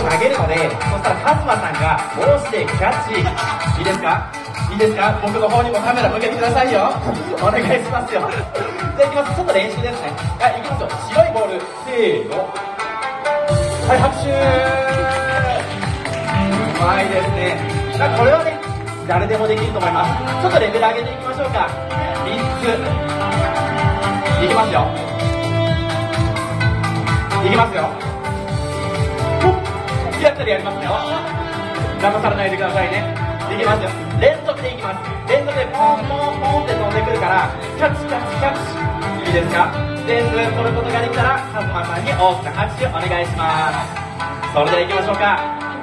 投げるので、そしたらカズマさんが下ろしてキャッチ。いいですか、いいですか、僕の方にもカメラ向けてくださいよ。お願いしますよ。じゃあいきます。ちょっと練習ですね。はい、いきますよ。白いボール、せーの。はい、拍手。うまいですね。これはね、誰でもできると思います。ちょっとレベル上げていきましょうか。3つ。いきますよ。いきますよ。やったらやりますよ。騙されないでくださいね。いきますよ。連続でいきます。連続でポンポンポンって飛んでくるから、キャッチキャッチキャッチ。いいですか。全部取ることができたら、カズマさんに大きな拍手お願いします。それではいきましょうか。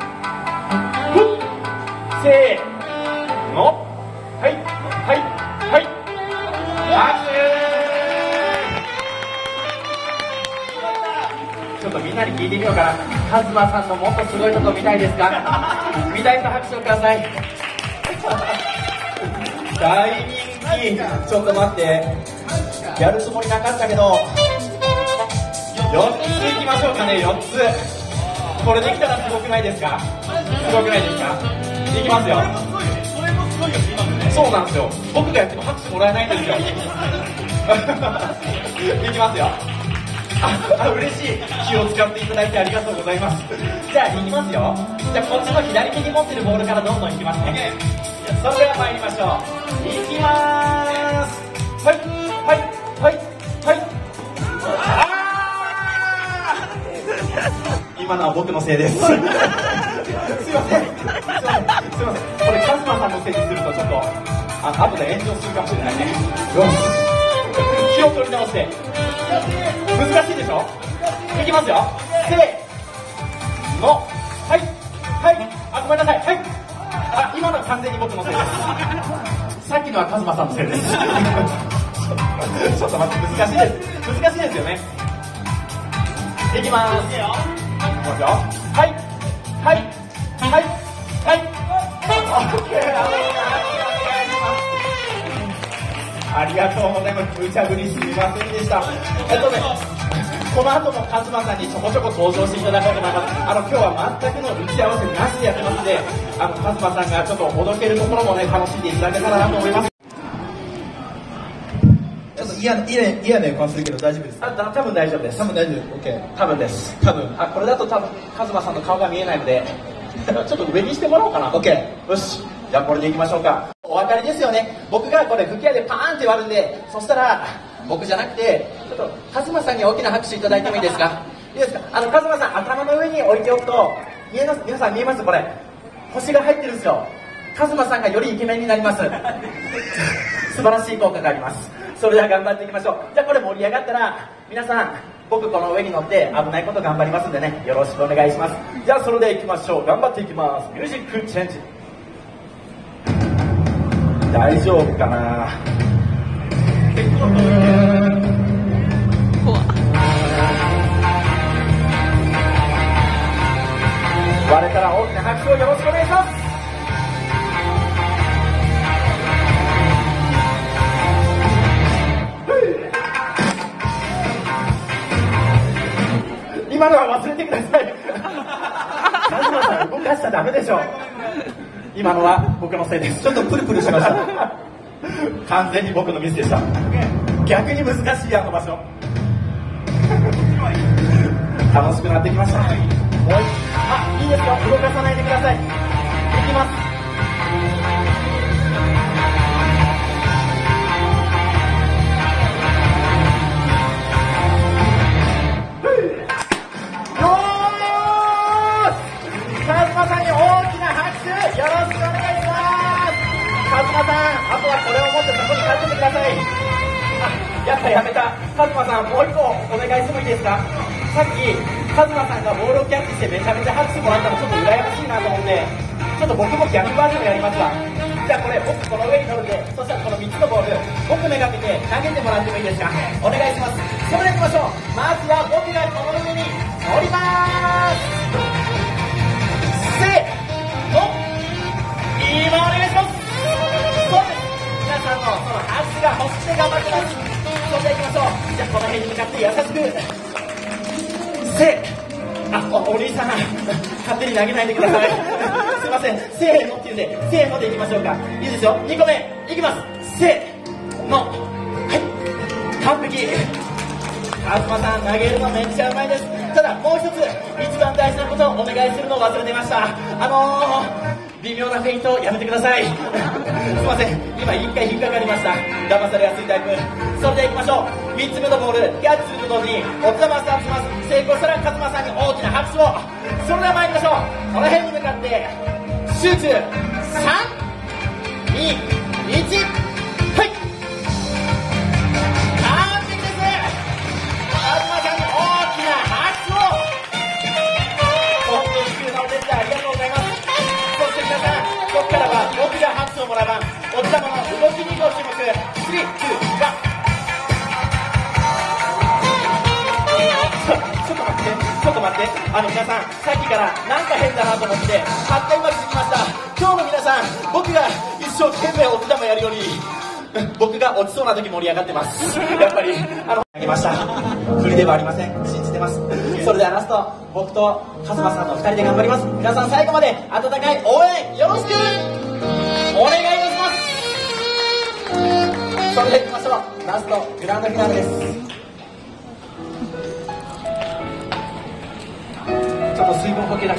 せーの。はいはいはい。拍手。ちょっとみんなに聞いてみようかな。カズマさんのもっとすごいとこ見たいですか。見たい人拍手をください。大人気。ちょっと待って、やるつもりなかったけど、4ついきましょうかね。4つ。これできたらすごくないですか。すごくないですか。いきますよ。そうなんですよ。僕がやっても拍手もらえないんですよ。いきますよ。嬉しい。気を使っていただいてありがとうございます。じゃあいきますよ。じゃあこっちの左手に持ってるボールからどんどんいきますね。それでは参りましょう。いきまーす。はいはいはいはい。今のは僕のせいです。すいません。すいません。これカズマさんのせいにするとちょっと後で炎上するかもしれないね。よし。気を取り直して。難しいでしょ。いきますよ。せーの。はいはい。ごめんなさい。はい。今のは完全に僕のせいです。さっきのはカズマさんのせいです。ちょっと待って、難しいです。難しいですよね。いきます。いきますよ。はいはいはいはい。ありがとうございます。無茶ぶりすみませんでした。この後もカズマさんにちょこちょこ登場していただこうと思います。今日は全くの打ち合わせなしでやってますので、カズマさんがちょっとほどけるところもね、楽しんでいただけたらなと思います。 ちょっと嫌な予感するけど大丈夫ですか。 多分大丈夫です。 多分大丈夫。OK。 多分です。多分。これだと多分カズマさんの顔が見えないので、ちょっと上にしてもらおうかな。 OK。 よし。じゃあこれでいきましょうか。お分かりですよね。僕がこれ吹き矢でパーンって割るんで、そしたら僕じゃなくてちょっとカズマさんに大きな拍手いただいてもいいですか。いいですか。カズマさん頭の上に置いておくと皆さん見えます。これ星が入ってるんですよ。カズマさんがよりイケメンになります。素晴らしい効果があります。それでは頑張っていきましょう。じゃあこれ盛り上がったら皆さん僕この上に乗って危ないこと頑張りますんでね、よろしくお願いします。じゃあそれでいきましょう。頑張っていきます。ミュージックチェンジ。大丈夫かな。割れたら大きな拍手をよろしくお願いします。今のは忘れてください。カズマさん動かしちゃダメでしょ。今のは僕のせいです。ちょっとプルプルしました。完全に僕のミスでした。逆に難しい場所。楽しくなってきました。もういいですよ。動かさないでください。いきます。あとはこれを持ってそこに帰っててください。やっぱやめた。カズマさんもう一個お願いしてもいいですか。さっきカズマさんがボールをキャッチしてめちゃめちゃ拍手もらったのちょっと羨ましいなと思って、ちょっと僕も逆バージョンやりますわ。じゃあこれ僕この上に乗るんで、そしたらこの3つのボール僕めがけて投げてもらってもいいですか。お願いします。それでいきましょう。まずは僕がこの上に乗ります。せーの。今お願いします。皆さんのその拍手が欲しくて頑張ってます。それではいきましょう。じゃあこの辺に向かって優しく。お兄さん勝手に投げないでください。すいません、せーのって言うんで、せーのでいきましょうか。いいですよ、2個目いきます。せーの。はい、完璧。カズマさん、投げるのめっちゃうまいです。ただもう一つ一番大事なことをお願いするのを忘れてました。微妙なフェイントやめてください。すいません、今1回引っかかりました。騙されやすいタイプ。それでいきましょう。3つ目のボールキャッチすると同時におつまスタートします。成功したらカズマさんに大きな拍手を。それでは参りましょう。この辺に向かって集中。3、2、1、はい、完璧です。カズマさんに大きな拍手を。本当に急なお手伝いありがとうございます。そして皆さん、ここからは僕が拍手をもらう番。おじさまの動きにご注目。3、2、1。ちょっと待って、皆さん、さっきからなんか変だなと思って8回うまくできました。今日の皆さん、僕が一生懸命おじさまやるより僕が落ちそうな時盛り上がってます。やっぱり投げました。振りではありません、信じてます。それではラスト、僕とカズマさんの2人で頑張ります。皆さん最後まで温かい応援よろしくお願いいたします。それではいきましょう。ラストグランドフィナーレです。ちょっと水分補給だけ。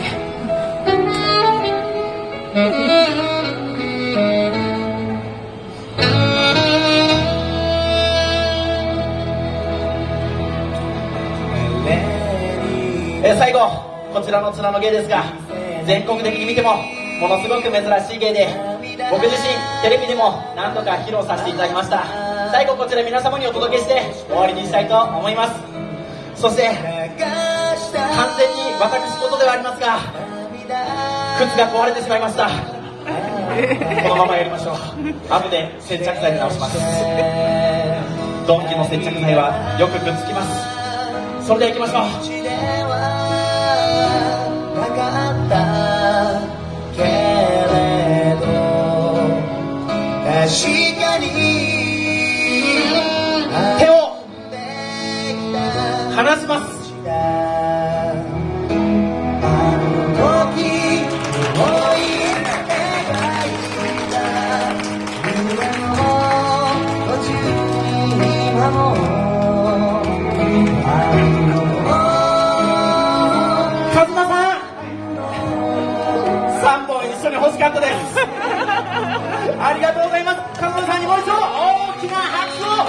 最後、こちらの綱の芸ですが、全国的に見てもものすごく珍しい芸で、僕自身テレビでも何度か披露させていただきました。最後こちら皆様にお届けして終わりにしたいと思います。そして完全に私事ではありますが、靴が壊れてしまいました。このままやりましょう。後で接着剤で直します。ドンキの接着剤はよくくっつきます。それでは行きましょう。手を離します。カズマさん、3本一緒に欲しかったです。ありがとうございます。カズマさんにもう一度大きな拍手を。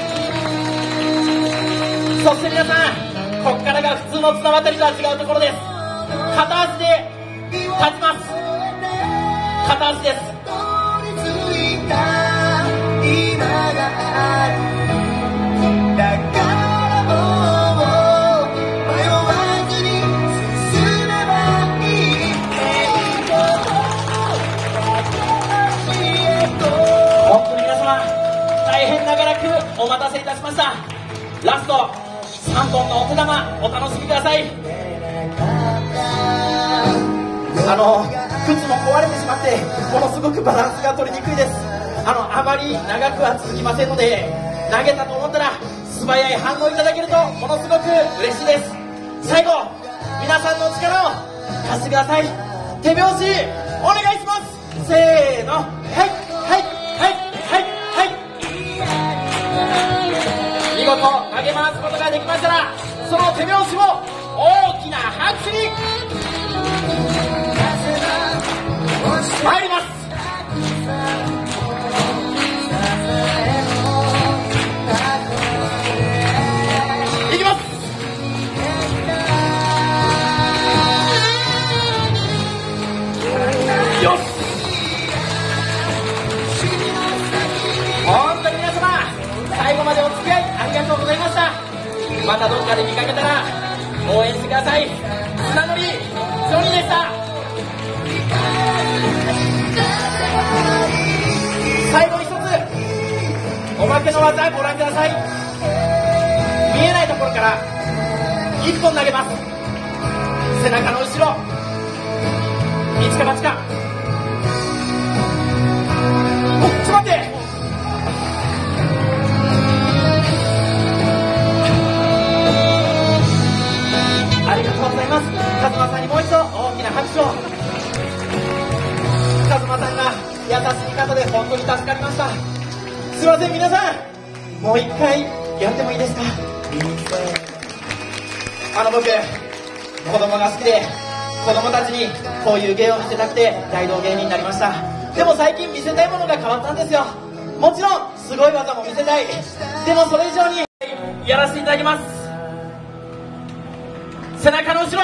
そして皆さん、ここからが普通の綱渡りとは違うところです。片足で立ちます。片足です。本当に皆様、大変長らくお待たせいたしました。ラスト3本のお手玉お楽しみください。靴も壊れてしまってものすごくバランスが取りにくいです。あまり長くは続きませんので、投げたと思ったら素早い反応いただけるとものすごく嬉しいです。最後、皆さんの力を貸してください。手拍子お願いします。せーの、はいはいはいはいはい。見事投げ回すことができましたら、その手拍子を大きな拍手に参ります。いきます。よし、本当に皆様、最後までお付き合いありがとうございました。またどっかで見かけたら応援してください。綱乗りジョニーでした。最後に一つおまけの技ご覧ください。見えないところから1本投げます。背中の後ろ、一か八か。ちょっと待って、ありがとうございます。カズマさんにもう一度な拍手を。カズマさんが優しい方で本当に助かりました。すいません、皆さんもう一回やってもいいですか。僕子供が好きで子供たちにこういう芸を見せたくて大道芸人になりました。でも最近見せたいものが変わったんですよ。もちろんすごい技も見せたい。でもそれ以上にやらせていただきます。背中の後ろ、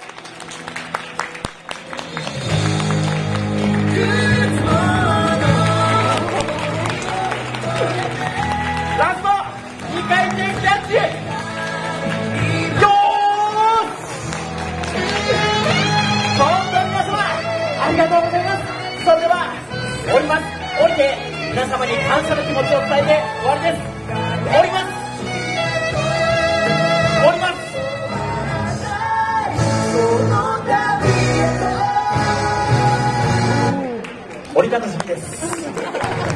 ラスト2回転キャッチ。よーし、本当に皆様ありがとうございます。それでは降ります。降りて皆様に感謝の気持ちを伝えて終わりです。降ります。降ります。降り方地味です。